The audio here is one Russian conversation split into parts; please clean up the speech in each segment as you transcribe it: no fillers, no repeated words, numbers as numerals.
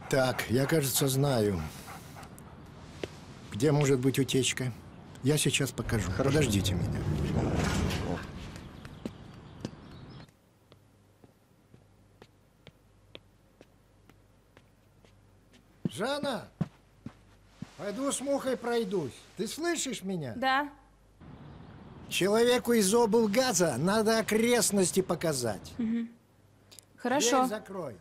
Так, я, кажется, знаю, где может быть утечка. Я сейчас покажу. Хорошо. Подождите меня. Жанна, пойду с Мухой пройдусь. Ты слышишь меня? Да. Человеку из облгаза надо окрестности показать. Угу. Хорошо. Дверь закрой.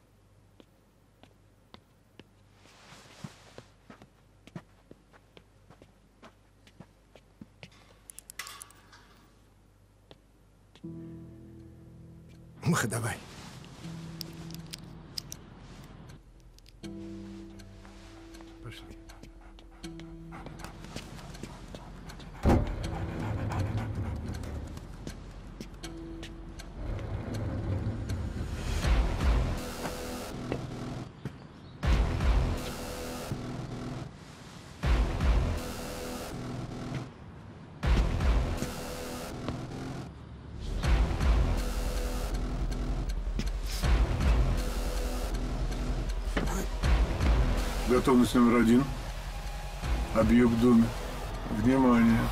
Муха, давай. Пошли. Готовность номер 1. Объект в доме. Внимание.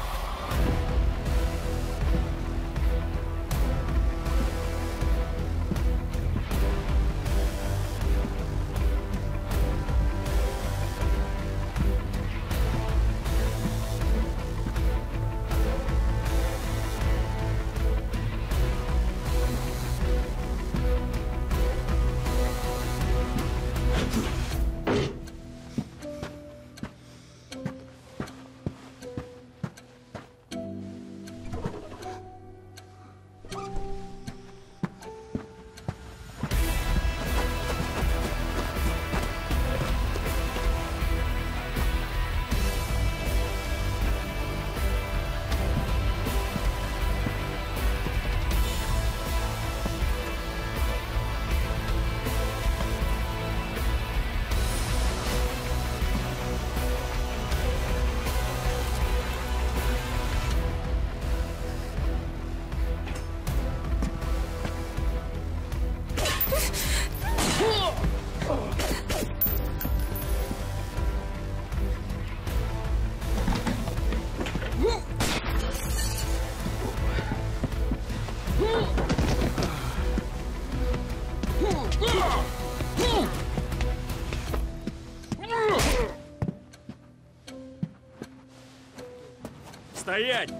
Стоять!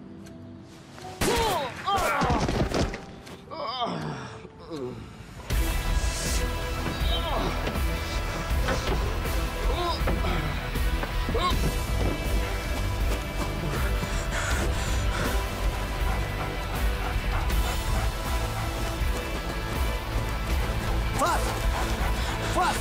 Фас! Фас!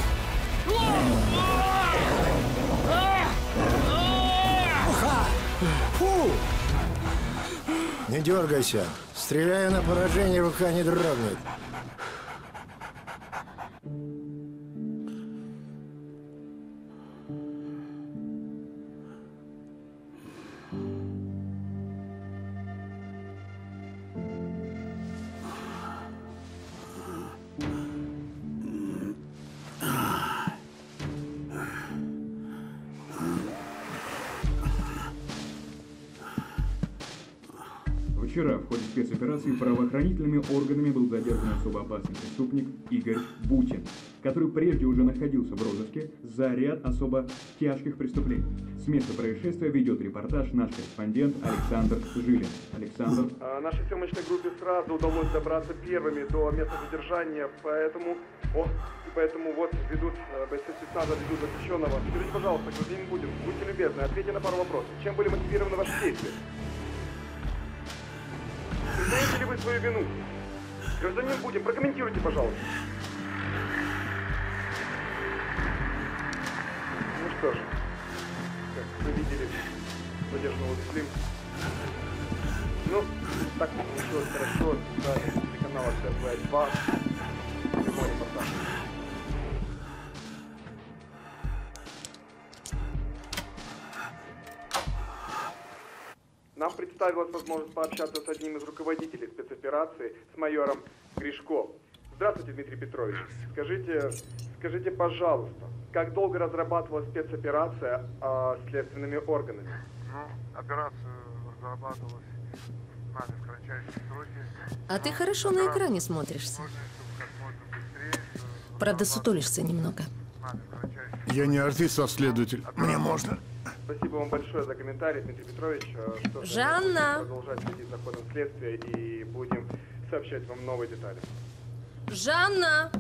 Муха! Фу! Не дергайся. Стреляю на поражение, рука не дрогнет. Вчера в ходе спецоперации правоохранительными органами был задержан особо опасный преступник Игорь Бутин, который прежде уже находился в розыске за ряд особо тяжких преступлений. С места происшествия ведет репортаж наш корреспондент Александр Жилин. Александр. Нашей съемочной группе сразу удалось добраться первыми до места задержания, поэтому вот ведут бойцы спецназа, ведут заключенного. Скажите, пожалуйста, гражданин Бутин, будьте любезны, ответьте на пару вопросов. Чем были мотивированы ваши действия? Признаете ли вы свою вину? Гражданин Бутин, прокомментируйте, пожалуйста. Ну что ж, как вы видели, задержанного увезли. Ну, так получилось хорошо. Да, телеканала ТВ-2. Прямой репортаж. Нам представилась возможность пообщаться с одним из руководителей спецоперации, с майором Гришко. Здравствуйте, Дмитрий Петрович. Скажите, Скажите, пожалуйста, как долго разрабатывалась спецоперация следственными органами? Ну, операцию разрабатывалась нами в кратчайшие сроки. А ты хорошо на экране смотришься. Можно, чтобы как можно быстрее. Правда, сутулишься немного. Нами в кратчайшие Я не артист, а следователь. Мне можно. Спасибо вам большое за комментарий, Дмитрий Петрович. Что ж, Жанна! мы будем продолжать следить за ходом следствия и будем сообщать вам новые детали. Жанна!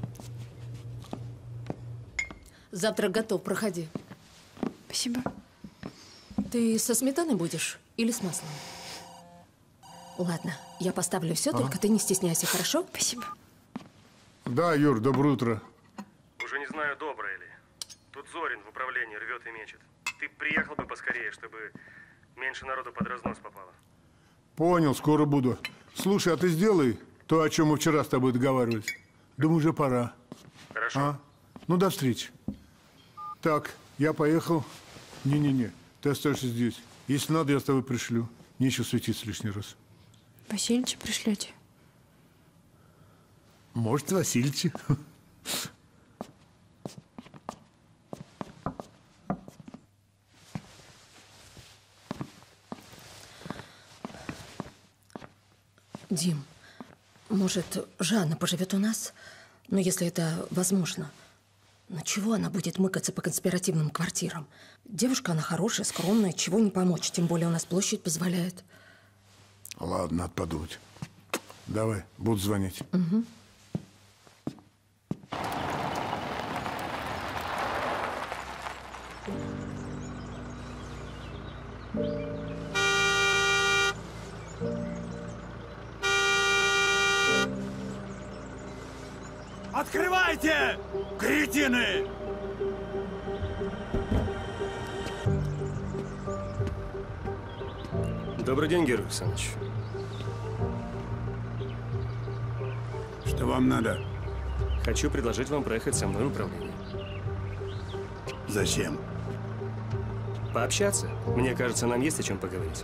Завтрак готов, проходи. Спасибо. Ты со сметаной будешь или с маслом? Ладно, я поставлю все, только ты не стесняйся, хорошо? Спасибо. Да, Юр, доброе утро. Уже не знаю, доброе ли. Тут Зорин в управлении рвет и мечет. Ты приехал бы поскорее, чтобы меньше народу под разнос попало. Понял, скоро буду. Слушай, а ты сделай то, о чем мы вчера с тобой договаривались. Думаю, уже пора. Хорошо. А? Ну, до встречи. Так, я поехал. Не-не-не, ты остаешься здесь. Если надо, я с тобой пришлю. Нечего светиться лишний раз. Васильевича пришлете? Может, Васильевича. Дим, может, Жанна поживет у нас? Ну, если это возможно. Но чего она будет мыкаться по конспиративным квартирам? Девушка, она хорошая, скромная, чего не помочь, тем более у нас площадь позволяет. Ладно, надо подумать. Давай, буду звонить. Угу. Открывайте, кретины! Добрый день, Георгий Александрович. Что вам надо? Хочу предложить вам проехать со мной в управление. Зачем? Пообщаться. Мне кажется, нам есть о чем поговорить.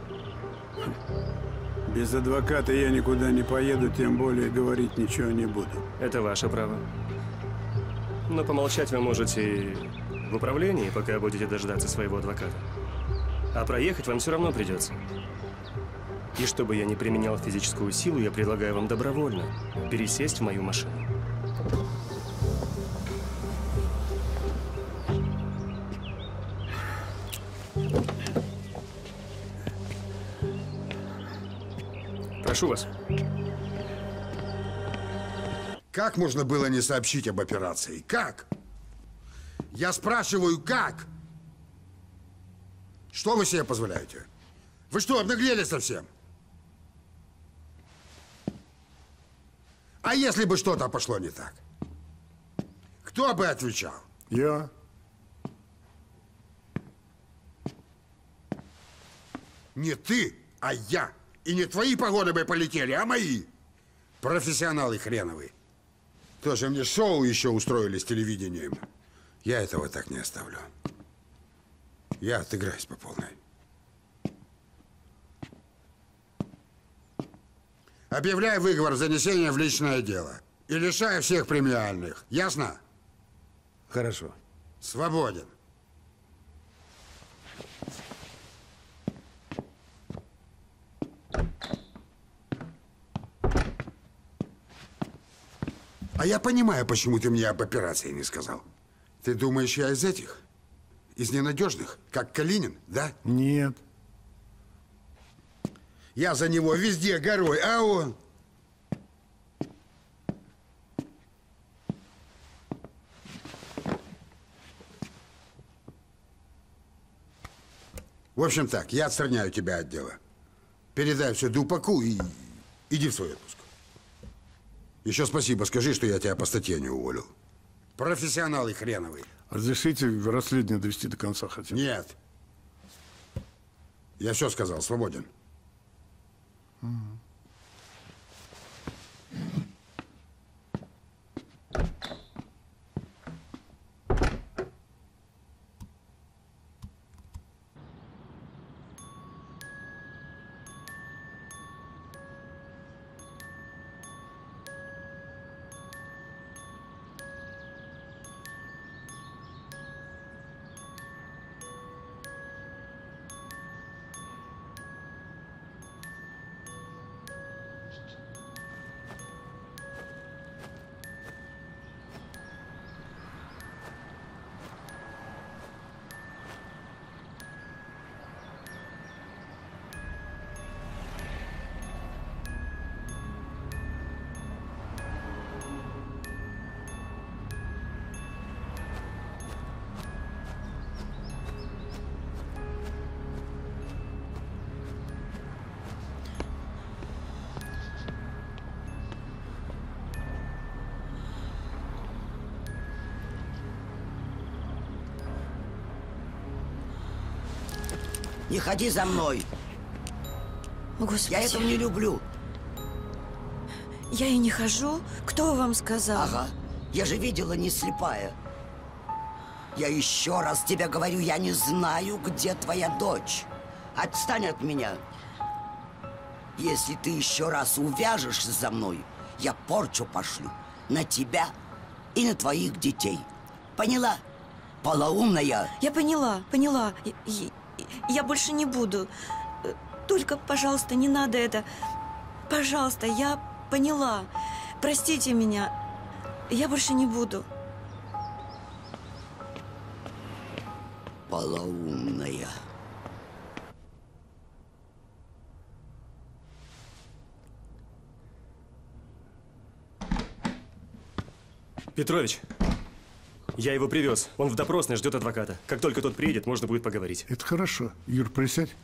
Без адвоката я никуда не поеду, тем более говорить ничего не буду. Это ваше право. Но помолчать вы можете и в управлении, пока будете дождаться своего адвоката. А проехать вам все равно придется. И чтобы я не применял физическую силу, я предлагаю вам добровольно пересесть в мою машину. Прошу вас. Как можно было не сообщить об операции? Как? Я спрашиваю, как? Что вы себе позволяете? Вы что, обнаглели совсем? А если бы что-то пошло не так? Кто бы отвечал? Я. Не ты, а я. И не твои погоны бы полетели, а мои. Профессионалы хреновые. Тоже мне шоу еще устроили с телевидением. Я этого так не оставлю. Я отыграюсь по полной. Объявляю выговор занесения в личное дело. И лишаю всех премиальных. Ясно? Хорошо. Свободен. А я понимаю, почему ты мне об операции не сказал. Ты думаешь, я из этих? Из ненадежных? Как Калинин, да? Нет. Я за него везде горой, а он... В общем так, я отстраняю тебя от дела. Передай все Дупаку и иди в свой отпуск. Еще спасибо скажи, что я тебя по статье не уволил. Профессионалы хреновые. Разрешите расследование довести до конца хотя бы? Нет. Я все сказал, свободен. Не ходи за мной. О, Господи. Я этого не люблю. Я и не хожу. Кто вам сказал? Ага. Я же видела, не слепая. Я еще раз тебе говорю, я не знаю, где твоя дочь. Отстань от меня. Если ты еще раз увяжешься за мной, я порчу пошлю на тебя и на твоих детей. Поняла? Полоумная. Я поняла. Я больше не буду. Только, пожалуйста, не надо это. Пожалуйста, я поняла. Простите меня. Я больше не буду. Полоумная. Петрович, я его привез. Он в допросной ждет адвоката. Как только тот приедет, можно будет поговорить. Это хорошо. Юр, присядь.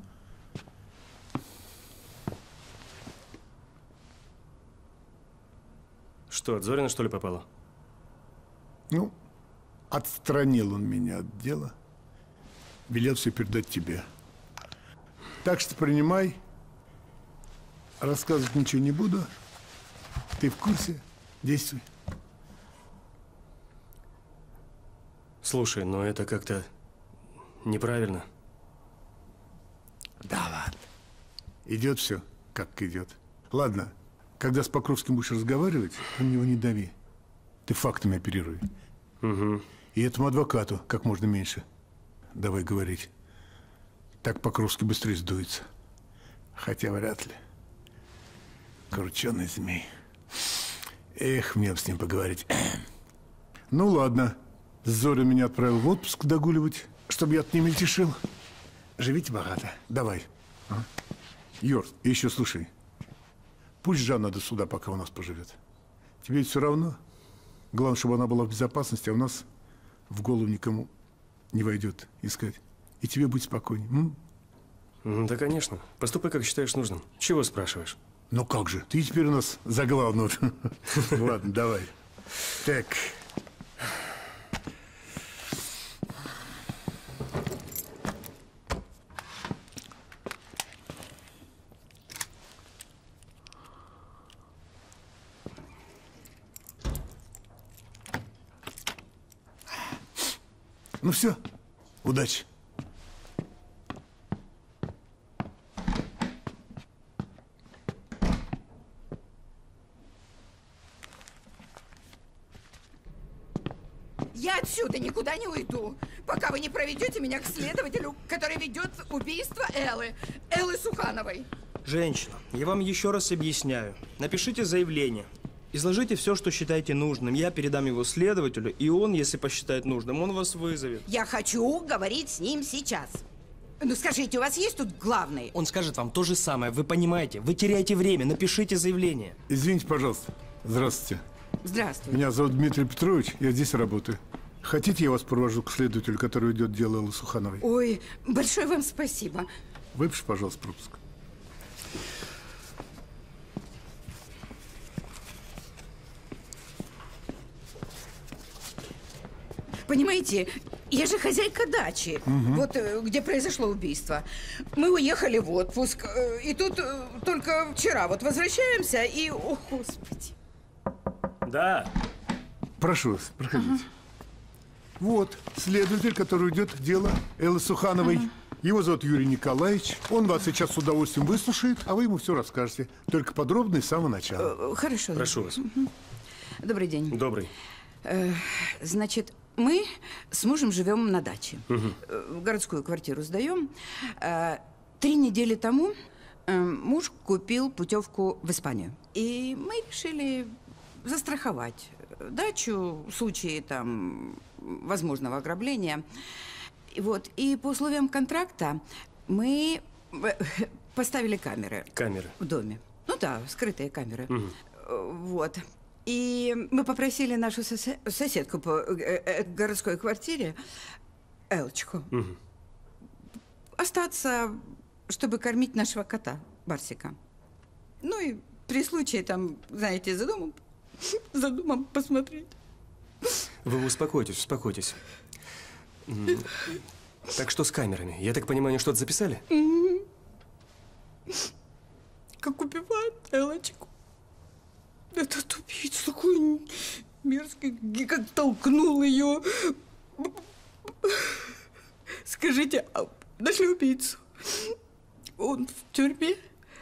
Что, от Зорина, что ли, попало? Ну, отстранил он меня от дела. Велел все передать тебе. Так что принимай. Рассказывать ничего не буду. Ты в курсе? Действуй. Слушай, но это как-то неправильно. Да ладно. Идет все, как идет. Ладно, когда с Покровским будешь разговаривать, на него не дави. Ты фактами оперируй. Угу. И этому адвокату как можно меньше давай говорить. Так Покровский быстрее сдуется. Хотя вряд ли. Крученый змей. Эх, мне бы с ним поговорить. Ну ладно. Зоря меня отправил в отпуск догуливать, чтобы я от не мельтешил. Живите богато. Давай. А? Юр, и еще слушай. Пусть Жанна до суда пока у нас поживет. Тебе ведь все равно. Главное, чтобы она была в безопасности, а у нас в голову никому не войдет искать. И тебе будь спокойней. Да, конечно. Поступай, как считаешь нужным. Чего спрашиваешь? Ну как же, ты теперь у нас за главного. Ладно, давай. Так. Ну все, удачи. Я отсюда никуда не уйду, пока вы не проведете меня к следователю, который ведет убийство Эллы Сухановой. Женщина, я вам еще раз объясняю. Напишите заявление. Изложите все, что считаете нужным. Я передам его следователю, и он, если посчитает нужным, он вас вызовет. Я хочу говорить с ним сейчас. Ну скажите, у вас есть тут главный? Он скажет вам то же самое. Вы понимаете? Вы теряете время. Напишите заявление. Извините, пожалуйста. Здравствуйте. Здравствуйте. Меня зовут Дмитрий Петрович. Я здесь работаю. Хотите, я вас провожу к следователю, который ведет дело Эллы Сухановой? Ой, большое вам спасибо. Выпиши, пожалуйста, пропуск. Понимаете, я же хозяйка дачи, вот где произошло убийство. Мы уехали в отпуск, и тут только вчера вот возвращаемся, и, о, Господи. Да. Прошу вас, проходите. Вот, следователь, который ведет дело Эллы Сухановой. Его зовут Юрий Николаевич. Он вас сейчас с удовольствием выслушает, а вы ему все расскажете. Только подробно и с самого начала. Хорошо. Прошу вас. Добрый день. Добрый. Значит, мы с мужем живем на даче. Городскую квартиру сдаем. 3 недели тому муж купил путевку в Испанию. И мы решили застраховать дачу в случае там возможного ограбления. Вот. И по условиям контракта мы поставили камеры. Камеры? В доме. Ну да, скрытые камеры. Вот. И мы попросили нашу соседку по городской квартире, Элочку, остаться, чтобы кормить нашего кота, Барсика. Ну и при случае там, знаете, за домом посмотреть. Вы успокойтесь, успокойтесь. Так что с камерами? Я так понимаю, они что-то записали? Как убивают Элочку. Этот убийца такой мерзкий, как толкнул ее. Скажите, а нашли убийцу? Он в тюрьме?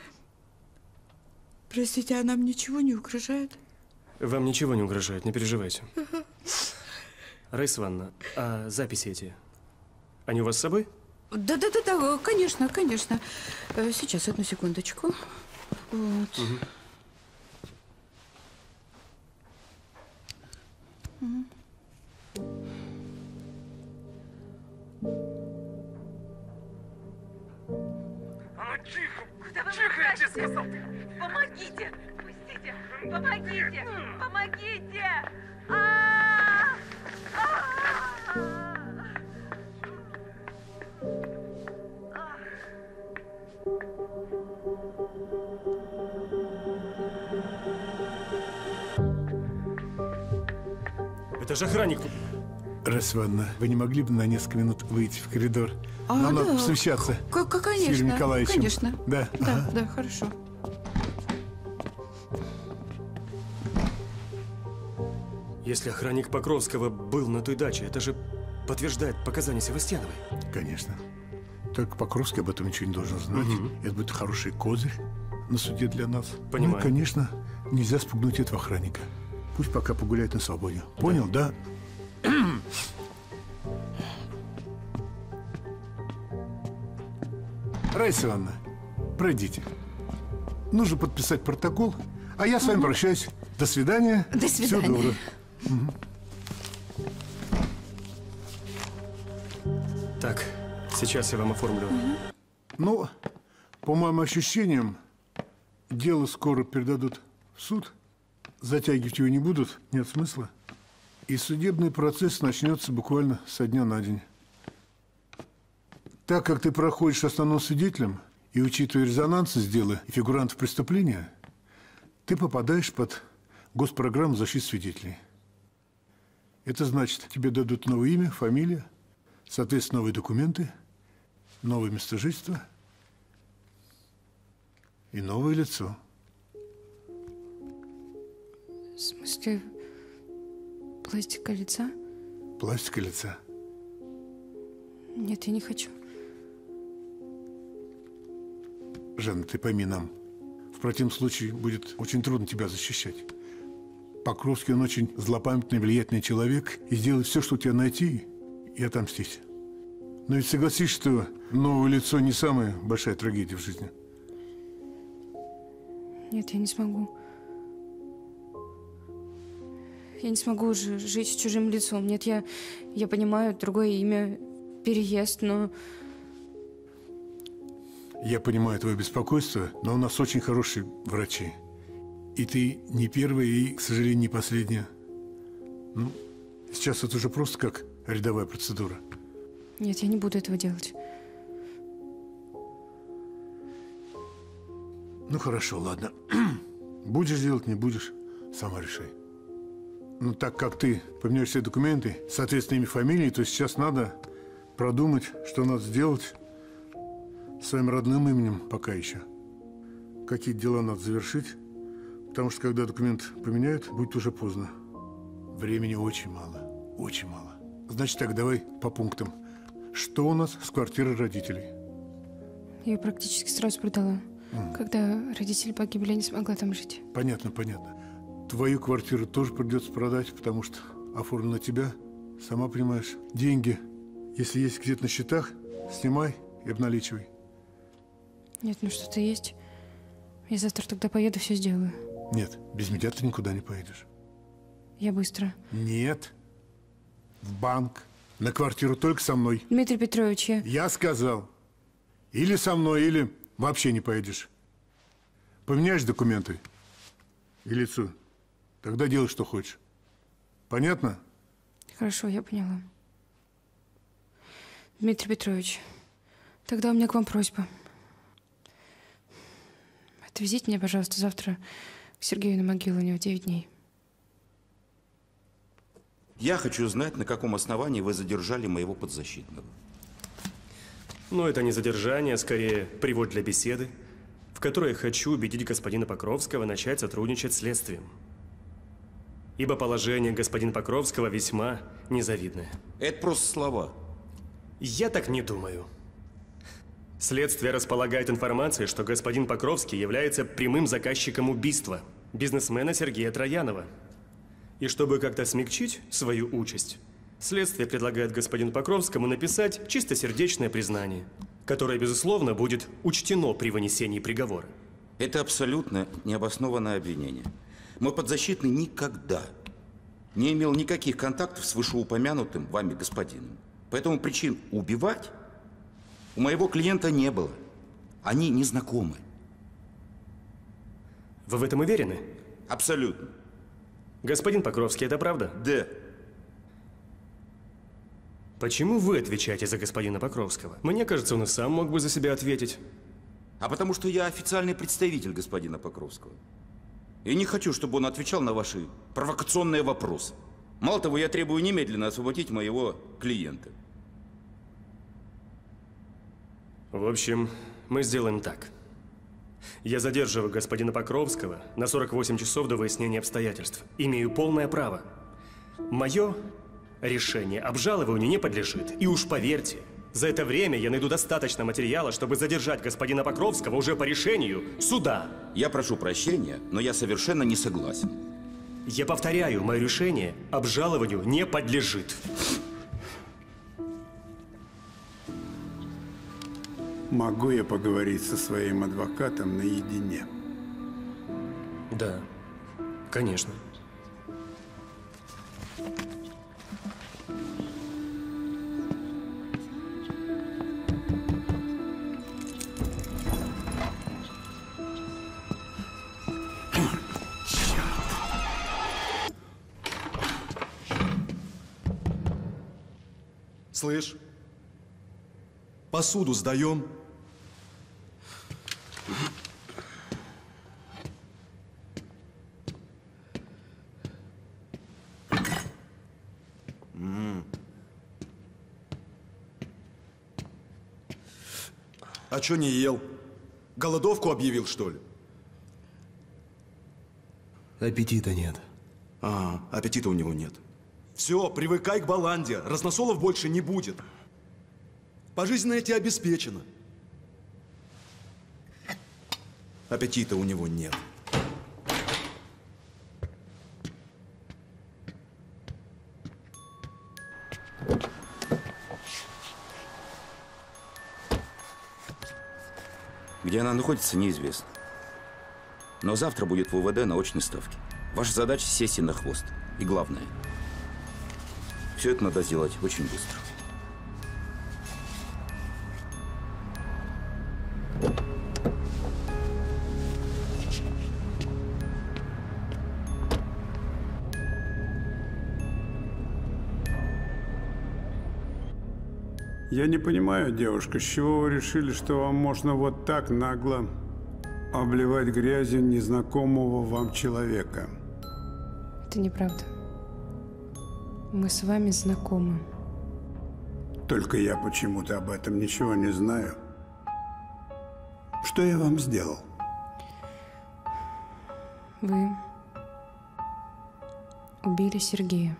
Простите, а нам ничего не угрожает? Вам ничего не угрожает, не переживайте. Раиса Ивановна, а записи эти, они у вас с собой? Да, конечно, конечно. Сейчас, одну секундочку. Вот. А ну тихо! Тихо, я тебе сказал! Помогите! Пустите! Помогите! Помогите! Это же охранник. Раиса Ивановна, вы не могли бы на несколько минут выйти в коридор? Нам надо посовещаться с Юрием Николаевичем. Конечно. Да, да, хорошо. Если охранник Покровского был на той даче, это же подтверждает показания Севастьяновой. Конечно. Только Покровский об этом ничего не должен знать. Это будет хороший козырь на суде для нас. Понимаю. Ну, конечно, нельзя спугнуть этого охранника. Пусть пока погуляет на свободе. Понял, да? Раиса Ивановна, пройдите. Нужно подписать протокол, а я с вами прощаюсь. До свидания. До свидания. Всего доброго. Так, сейчас я вам оформлю. Ну, по моим ощущениям, дело скоро передадут в суд. Затягивать его не будут, нет смысла. И судебный процесс начнется буквально со дня на день. Так как ты проходишь основным свидетелем, и учитывая резонансность дела и фигурантов преступления, ты попадаешь под госпрограмму защиты свидетелей. Это значит, тебе дадут новое имя, фамилия, соответственно, новые документы, новое место жительства и новое лицо. В смысле, пластика лица? Пластика лица. Нет, я не хочу. Жанна, ты пойми нам. В противном случае будет очень трудно тебя защищать. Покровский, он очень злопамятный, влиятельный человек и сделает все, что тебя найти и отомстить. Но ведь согласись, что новое лицо не самая большая трагедия в жизни. Нет, я не смогу. Я не смогу уже жить с чужим лицом. Нет, я понимаю, другое имя, переезд, но... Я понимаю твое беспокойство, но у нас очень хорошие врачи. И ты не первая, и, к сожалению, не последняя. Ну, сейчас это уже просто как рядовая процедура. Нет, я не буду этого делать. Ну, хорошо, ладно. Будешь делать, не будешь, сама решай. Ну, так как ты поменяешь все документы, соответственно, имя, фамилии, то сейчас надо продумать, что надо сделать своим родным именем пока еще. Какие дела надо завершить, потому что, когда документ поменяют, будет уже поздно. Времени очень мало, очень мало. Значит так, давай по пунктам. Что у нас с квартирой родителей? Я ее практически сразу продала. Когда родители погибли, я не смогла там жить. Понятно, понятно. Твою квартиру тоже придется продать, потому что оформлена на тебя. Сама понимаешь, деньги, если есть где-то на счетах, снимай и обналичивай. Нет, ну что-то есть. Я завтра тогда поеду, все сделаю. Нет, без меня ты никуда не поедешь. Я быстро. Нет. В банк. На квартиру только со мной. Дмитрий Петрович, Я сказал. Или со мной, или вообще не поедешь. Поменяешь документы и лицо. Тогда делай, что хочешь. Понятно? Хорошо, я поняла. Дмитрий Петрович, тогда у меня к вам просьба. Отвезите меня, пожалуйста, завтра к Сергею на могилу, у него 9 дней. Я хочу знать, на каком основании вы задержали моего подзащитного. Но это не задержание, а скорее привод для беседы, в которой я хочу убедить господина Покровского начать сотрудничать с следствием. Ибо положение господина Покровского весьма незавидное. Это просто слова. Я так не думаю. Следствие располагает информацией, что господин Покровский является прямым заказчиком убийства бизнесмена Сергея Троянова. И чтобы как-то смягчить свою участь, следствие предлагает господину Покровскому написать чистосердечное признание, которое, безусловно, будет учтено при вынесении приговора. Это абсолютно необоснованное обвинение. Мой подзащитный никогда не имел никаких контактов с вышеупомянутым вами господином. Поэтому причин убивать у моего клиента не было. Они не знакомы. Вы в этом уверены? Абсолютно. Господин Покровский, это правда? Да. Почему вы отвечаете за господина Покровского? Мне кажется, он и сам мог бы за себя ответить. А потому что я официальный представитель господина Покровского. И не хочу, чтобы он отвечал на ваши провокационные вопросы. Мало того, я требую немедленно освободить моего клиента. В общем, мы сделаем так. Я задерживаю господина Покровского на 48 часов до выяснения обстоятельств. Имею полное право. Мое решение обжалованию не подлежит. И уж поверьте, за это время я найду достаточно материала, чтобы задержать господина Покровского уже по решению суда. Я прошу прощения, но я совершенно не согласен. Я повторяю, мое решение обжалованию не подлежит. Могу я поговорить со своим адвокатом наедине? Да, конечно. Слышь, посуду сдаем. А чё не ел? Голодовку объявил, что ли? Аппетита нет. А, аппетита у него нет. Все, привыкай к баланде. Разносолов больше не будет. Пожизненно тебе обеспечено. Аппетита у него нет. Где она находится, неизвестно. Но завтра будет в УВД на очной ставке. Ваша задача – сесть ей на хвост. И главное, все это надо сделать очень быстро. Я не понимаю, девушка, с чего вы решили, что вам можно вот так нагло обливать грязью незнакомого вам человека? Это неправда. Мы с вами знакомы. Только я почему-то об этом ничего не знаю. Что я вам сделал? Вы убили Сергея.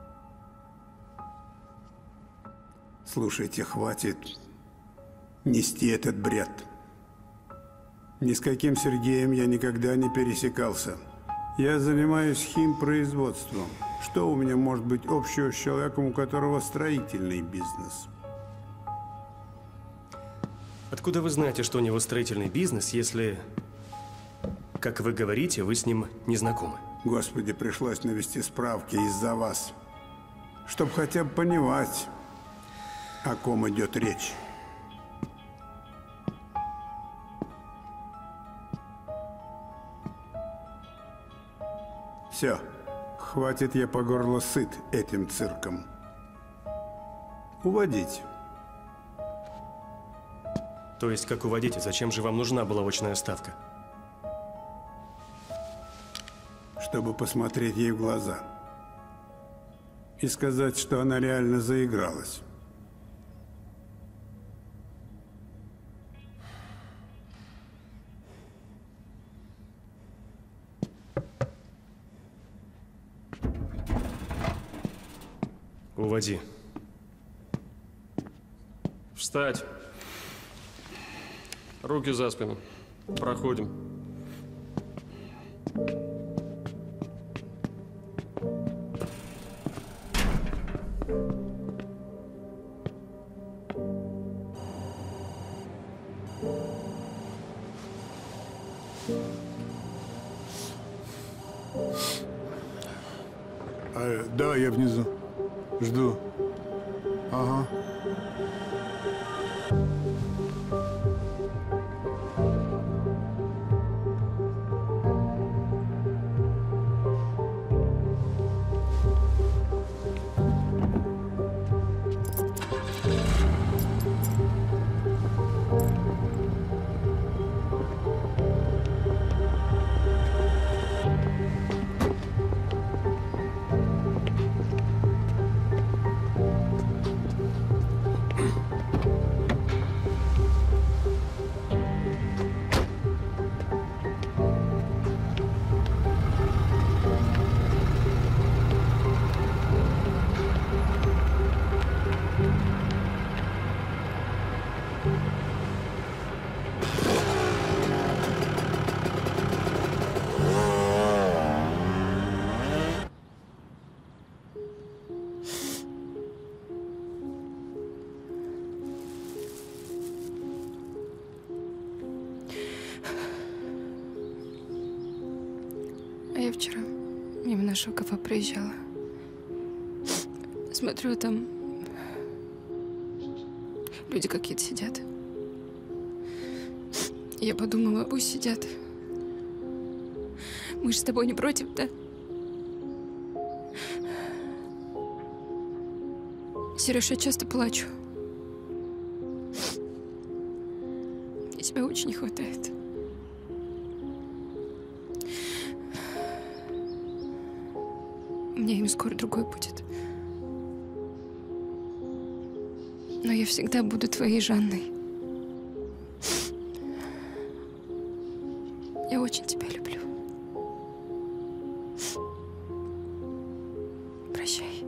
Слушайте, хватит нести этот бред. Ни с каким Сергеем я никогда не пересекался. Я занимаюсь химпроизводством. Что у меня может быть общего с человеком, у которого строительный бизнес? Откуда вы знаете, что у него строительный бизнес, если, как вы говорите, вы с ним не знакомы? Господи, пришлось навести справки из-за вас, чтобы хотя бы понимать, о ком идет речь. Все, хватит, я по горло сыт этим цирком. Уводите. То есть, как уводите? Зачем же вам нужна была очная ставка? Чтобы посмотреть ей в глаза. И сказать, что она реально заигралась. Уводи. Встать. Руки за спину. Проходим. Да, я внизу. Жду. Ага. А я вчера мимо нашего кафе проезжала. Смотрю, там люди какие-то сидят. Я подумала, пусть сидят. Мы же с тобой не против, да? Сереж, я часто плачу. Мне тебя очень не хватает. У меня им скоро другой будет. Но я всегда буду твоей Жанной. Я очень тебя люблю. Прощай.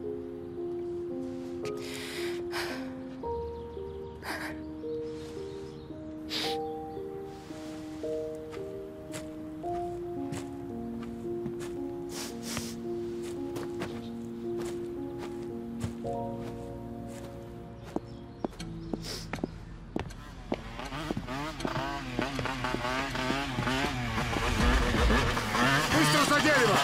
Быстро за дерево!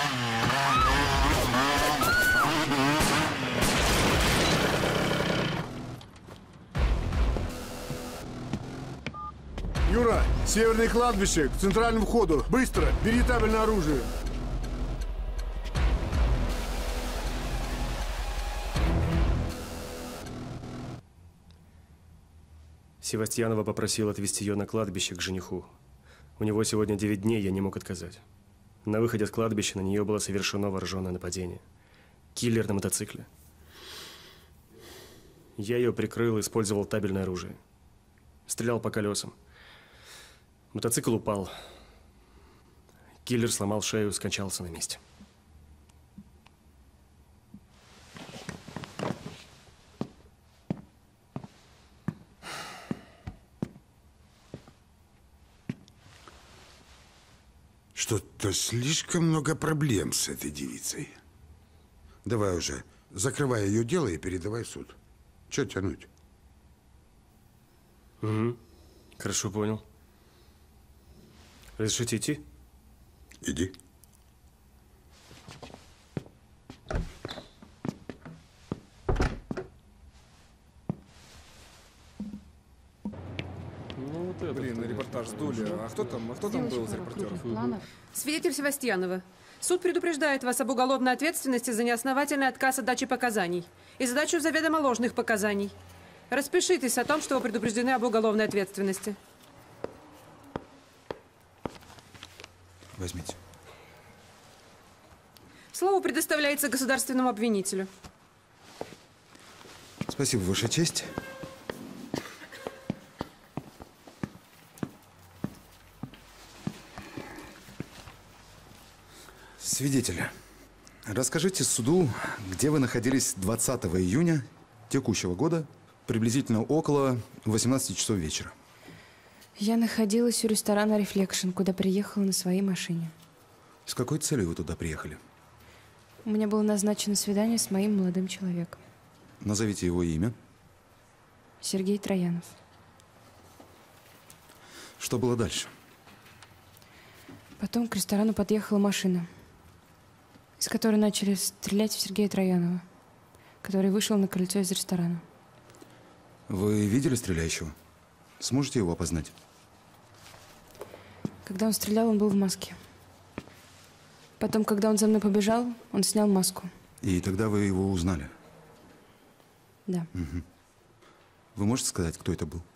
Юра, северное кладбище, к центральному входу. Быстро, бери табельное оружие. Севастьянова попросил отвезти ее на кладбище к жениху. У него сегодня 9 дней, я не мог отказать. На выходе с кладбища на нее было совершено вооруженное нападение. Киллер на мотоцикле. Я ее прикрыл, использовал табельное оружие. Стрелял по колесам. Мотоцикл упал. Киллер сломал шею, скончался на месте. Что-то слишком много проблем с этой девицей. Давай уже, закрывай ее дело и передавай в суд. Че тянуть? Угу. Хорошо, понял. Разрешите идти? Иди. Блин, репортаж сдули. А кто там был из репортеров? Свидетель Севастьянова. Суд предупреждает вас об уголовной ответственности за неосновательный отказ от дачи показаний и за дачу заведомо ложных показаний. Распишитесь о том, что вы предупреждены об уголовной ответственности. Возьмите. Слово предоставляется государственному обвинителю. Спасибо, Ваша честь. Свидетели, Расскажите суду, где вы находились 20 июня текущего года, приблизительно около 18 часов вечера. Я находилась у ресторана «Рефлекшн», куда приехала на своей машине. С какой целью вы туда приехали? У меня было назначено свидание с моим молодым человеком. Назовите его имя. Сергей Троянов. Что было дальше? Потом к ресторану подъехала машина, из которой начали стрелять в Сергея Троянова, который вышел на крыльцо из ресторана. Вы видели стреляющего? Сможете его опознать? Когда он стрелял, он был в маске. Потом, когда он за мной побежал, он снял маску. И тогда вы его узнали? Да. Угу. Вы можете сказать, кто это был?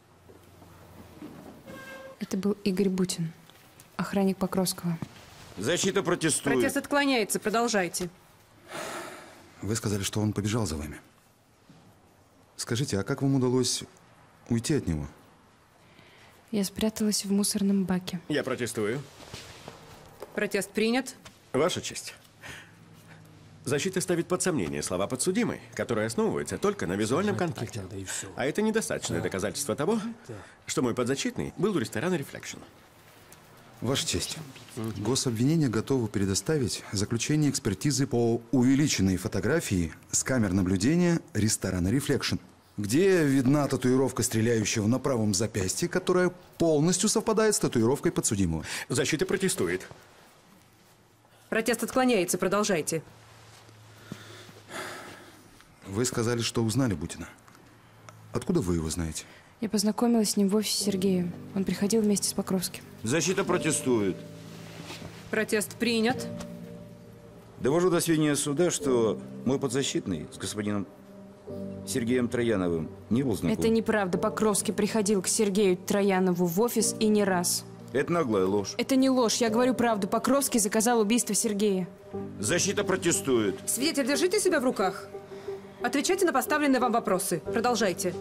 Это был Игорь Бутин, охранник Покровского. Защита протестует. Протест отклоняется. Продолжайте. Вы сказали, что он побежал за вами. Скажите, а как вам удалось уйти от него? Я спряталась в мусорном баке. Я протестую. Протест принят. Ваша честь. Защита ставит под сомнение слова подсудимой, которые основываются только на визуальном контакте. А это недостаточное доказательство того, что мой подзащитный был у ресторана «Рефлекшн». Ваша честь, гособвинение готово предоставить заключение экспертизы по увеличенной фотографии с камер наблюдения ресторана «Рефлекшн», где видна татуировка стреляющего на правом запястье, которая полностью совпадает с татуировкой подсудимого. Защита протестует. Протест отклоняется. Продолжайте. Вы сказали, что узнали Бутина. Откуда вы его знаете? Я познакомилась с ним в офисе Сергея. Он приходил вместе с Покровским. Защита протестует. Протест принят. Довожу до сведения суда, что мой подзащитный с господином Сергеем Трояновым не был знаком. Это неправда. Покровский приходил к Сергею Троянову в офис и не раз. Это наглая ложь. Это не ложь. Я говорю правду. Покровский заказал убийство Сергея. Защита протестует. Свидетель, держите себя в руках. Отвечайте на поставленные вам вопросы. Продолжайте.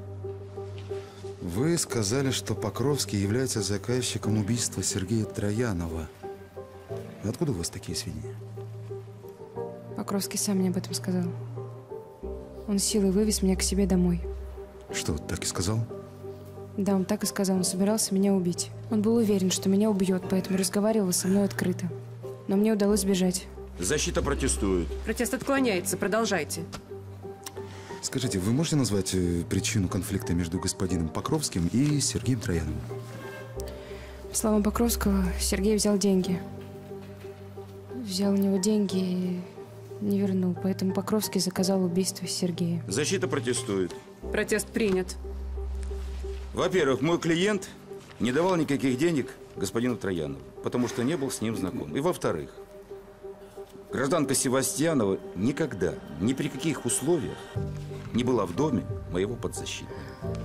Вы сказали, что Покровский является заказчиком убийства Сергея Троянова. Откуда у вас такие сведения? Покровский сам мне об этом сказал. Он силой вывез меня к себе домой. Что, так и сказал? Да, он так и сказал. Он собирался меня убить. Он был уверен, что меня убьет, поэтому разговаривал со мной открыто. Но мне удалось сбежать. Защита протестует. Протест отклоняется. Продолжайте. Скажите, вы можете назвать причину конфликта между господином Покровским и Сергеем Трояновым? По словам Покровского, Сергей взял деньги. Взял у него деньги и не вернул. Поэтому Покровский заказал убийство Сергея. Защита протестует. Протест принят. Во-первых, мой клиент не давал никаких денег господину Троянову, потому что не был с ним знаком. И во-вторых, гражданка Севастьянова никогда, ни при каких условиях не была в доме моего подзащитного.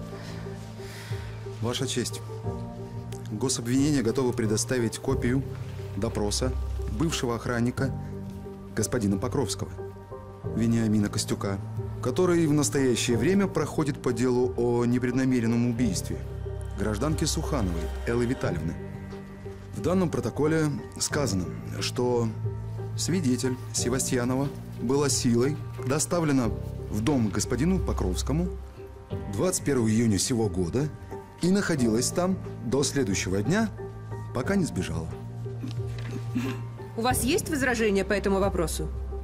Ваша честь, гособвинение готово предоставить копию допроса бывшего охранника господина Покровского, Вениамина Костюка, который в настоящее время проходит по делу о непреднамеренном убийстве гражданки Сухановой Эллы Витальевны. В данном протоколе сказано, что свидетель Севастьянова была силой доставлена в дом к господину Покровскому 21 июня сего года и находилась там до следующего дня, пока не сбежала. У вас есть возражения по этому вопросу?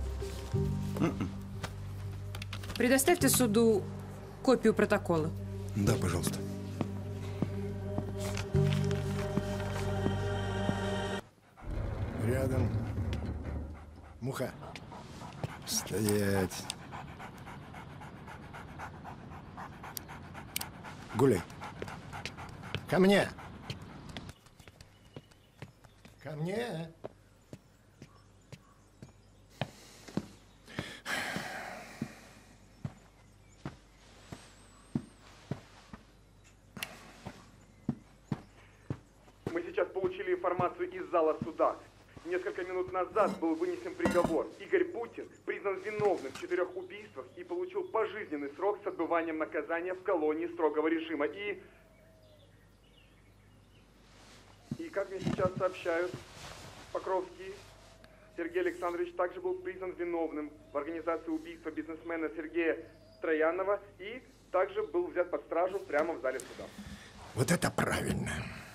Предоставьте суду копию протокола. Да, пожалуйста. Рядом. Муха. Стоять. Гуляй. Ко мне. Ко мне. Мы сейчас получили информацию из зала суда. Несколько минут назад был вынесен приговор. Игорь Бутин признан виновным в 4 убийствах и получил пожизненный срок с отбыванием наказания в колонии строгого режима. И как мне сейчас сообщают, Покровский Сергей Александрович также был признан виновным в организации убийства бизнесмена Сергея Троянова и также был взят под стражу прямо в зале суда. Вот это правильно.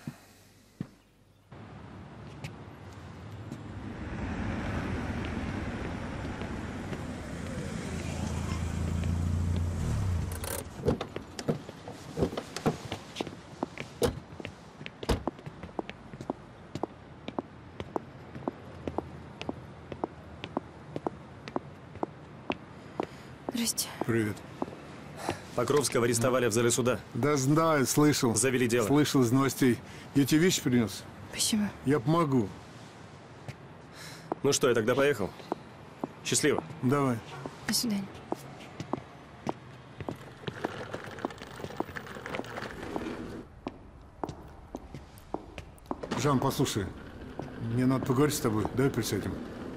Здрасте. Привет. Покровского арестовали в зале суда. Да знаю, слышал. Завели дело. Слышал из новостей. Я тебе вещи принес. Спасибо. Я помогу. Ну что, я тогда поехал. Счастливо. Давай. До свидания. Жан, послушай. Мне надо поговорить с тобой. Давай присядем.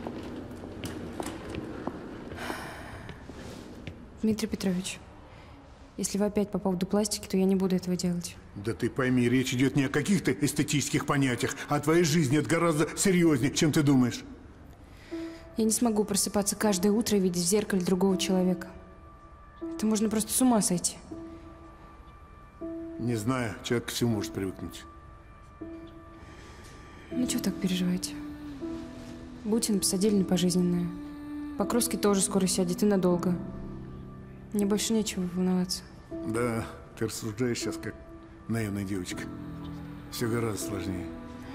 Дмитрий Петрович, если вы опять по поводу пластики, то я не буду этого делать. Да ты пойми, речь идет не о каких-то эстетических понятиях, а о твоей жизни. Это гораздо серьезнее, чем ты думаешь. Я не смогу просыпаться каждое утро и видеть в зеркале другого человека. Это можно просто с ума сойти. Не знаю, человек ко всему может привыкнуть. Ну, чего так переживаете? Бутина посадили на пожизненное. Покровский тоже скоро сядет и надолго. Мне больше нечего волноваться. Да, ты рассуждаешь сейчас как наивная девочка. Все гораздо сложнее.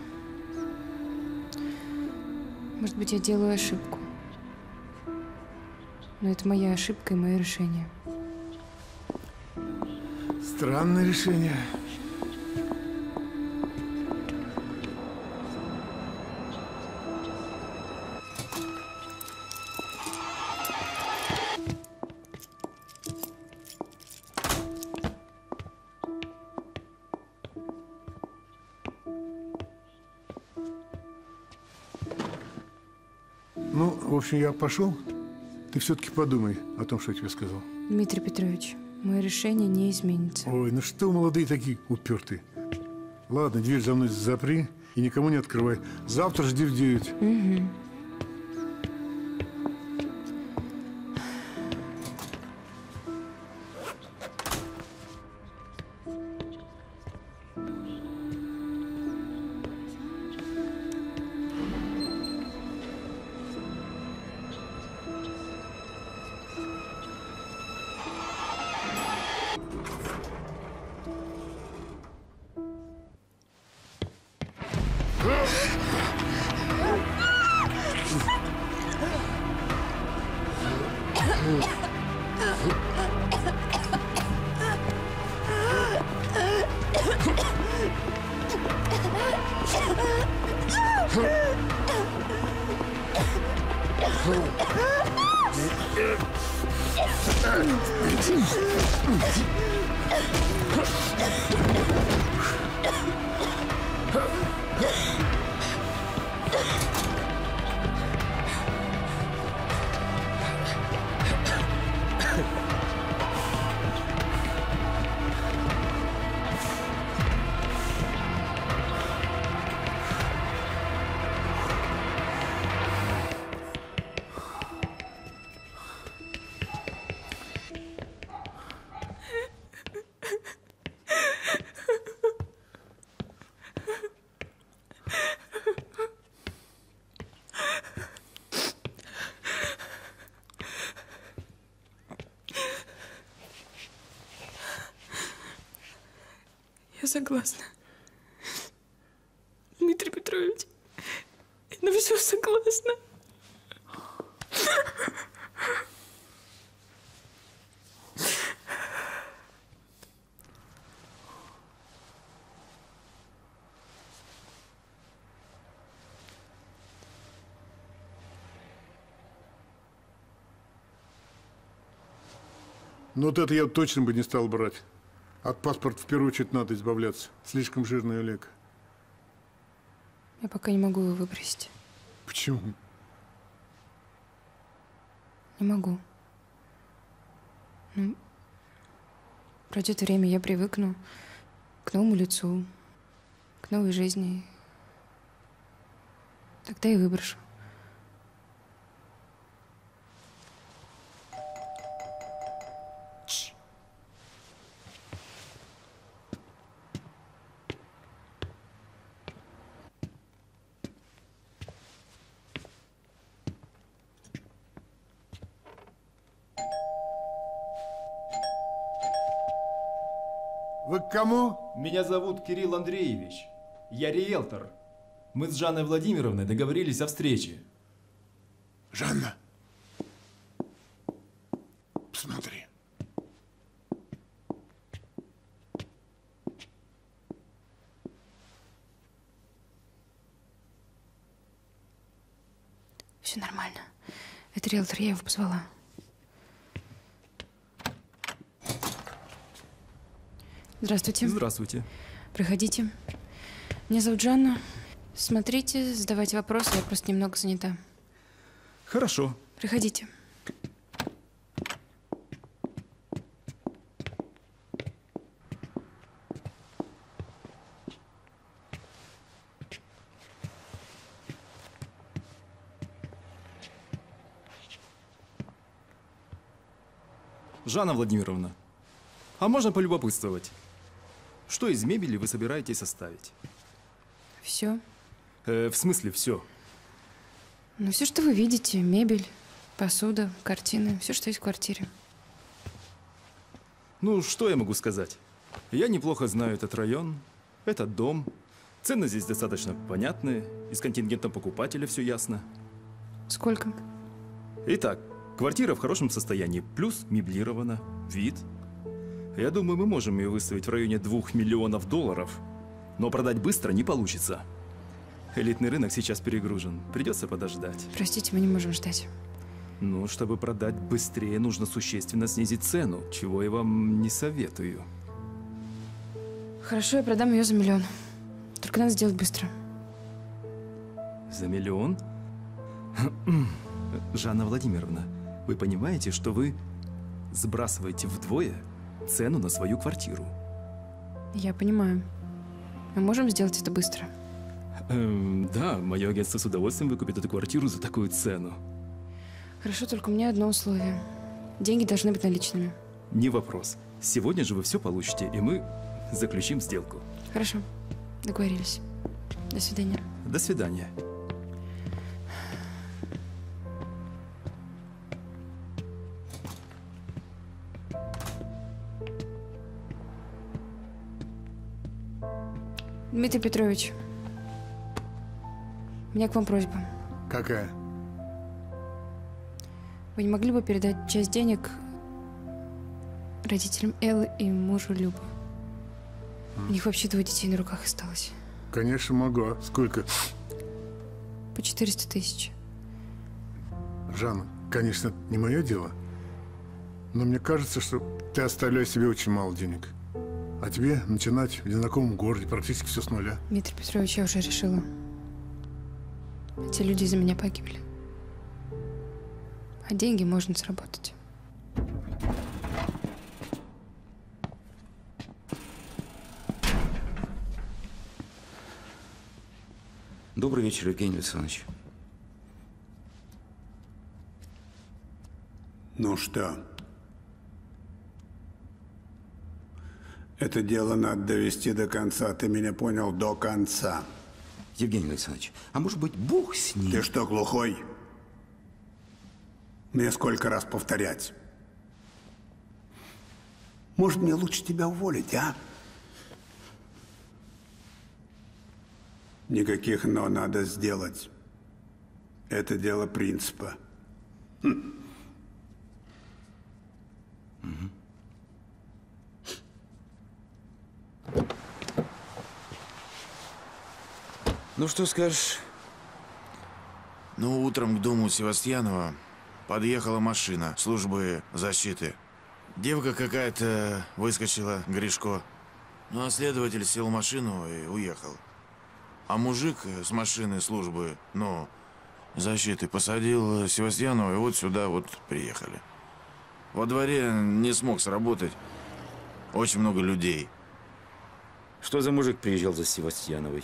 Может быть, я делаю ошибку. Но это моя ошибка и мое решение. Странное решение. Ну, в общем, я пошел. Ты все-таки подумай о том, что я тебе сказал. Дмитрий Петрович, мое решение не изменится. Ой, ну что молодые такие упертые. Ладно, дверь за мной запри и никому не открывай. Завтра жди в 9. Угу. Я согласна. Дмитрий Петрович, я на все согласна. Ну вот это я точно бы не стал брать. От паспорта в первую очередь надо избавляться. Слишком жирный Олег. Я пока не могу его выбросить. Почему? Не могу. Ну, пройдет время, я привыкну к новому лицу, к новой жизни. Тогда и выброшу. Вы к кому? Меня зовут Кирилл Андреевич. Я риэлтор. Мы с Жанной Владимировной договорились о встрече. Жанна, посмотри. Все нормально. Это риэлтор, я его позвала. Здравствуйте. Здравствуйте. Проходите. Меня зовут Жанна. Смотрите, задавайте вопросы, я просто немного занята. Хорошо. Приходите. Жанна Владимировна, а можно полюбопытствовать? Что из мебели вы собираетесь оставить? Все. В смысле все? Ну, все, что вы видите. Мебель, посуда, картины. Все, что есть в квартире. Ну, что я могу сказать? Я неплохо знаю этот район, этот дом. Цены здесь достаточно понятные. И с контингентом покупателя все ясно. Сколько? Итак, квартира в хорошем состоянии. Плюс меблирована. Вид. Я думаю, мы можем ее выставить в районе $2 миллионов. Но продать быстро не получится. Элитный рынок сейчас перегружен. Придется подождать. Простите, мы не можем ждать. Ну, чтобы продать быстрее, нужно существенно снизить цену, чего я вам не советую. Хорошо, я продам ее за 1 миллион. Только надо сделать быстро. За 1 миллион? Жанна Владимировна, вы понимаете, что вы сбрасываете вдвое цену на свою квартиру? Я понимаю. Мы можем сделать это быстро. Да, мое агентство с удовольствием выкупит эту квартиру за такую цену. Хорошо, только у меня одно условие. Деньги должны быть наличными. Не вопрос. Сегодня же вы все получите, и мы заключим сделку. Хорошо, договорились. До свидания. До свидания. Дмитрий Петрович, у меня к вам просьба. Какая? Вы не могли бы передать часть денег родителям Эллы и мужу Любы? У них вообще 2 детей на руках осталось. Конечно, могу. Сколько? По 400 тысяч. Жанна, конечно, это не мое дело. Но мне кажется, что ты оставляешь себе очень мало денег. А тебе начинать в незнакомом городе практически все с нуля. Дмитрий Петрович, я уже решила. Эти люди из-за меня погибли. А деньги можно заработать. Добрый вечер, Евгений Александрович. Ну что? Это дело надо довести до конца. Ты меня понял? До конца. Евгений Александрович, а может быть, Бог с ним? Ты что, глухой? Мне сколько раз повторять? Может, мне лучше тебя уволить, а? Никаких «но» надо сделать. Это дело принципа. Ну, что скажешь? Ну, утром к дому Севастьянова подъехала машина службы защиты. Девка какая-то выскочила, Гришко. Ну, а следователь сел в машину и уехал. А мужик с машины службы, ну, защиты посадил Севастьянова, и вот сюда вот приехали. Во дворе не смог сработать. Очень много людей. Что за мужик приезжал за Севастьяновой?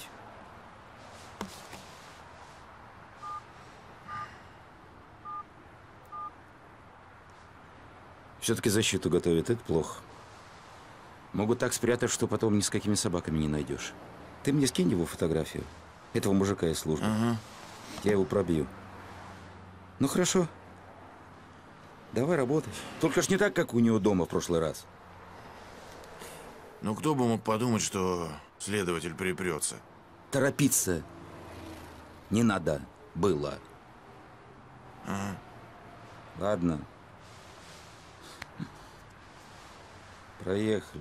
Все-таки защиту готовят, это плохо. Могут так спрятать, что потом ни с какими собаками не найдешь. Ты мне скинь его фотографию, этого мужика из службы. Ага. Я его пробью. Ну хорошо. Давай работай. Только ж не так, как у него дома в прошлый раз. Ну, кто бы мог подумать, что следователь припрется? Торопиться не надо было. Ага. Ладно. Проехали.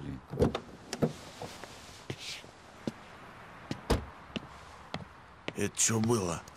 Это что было?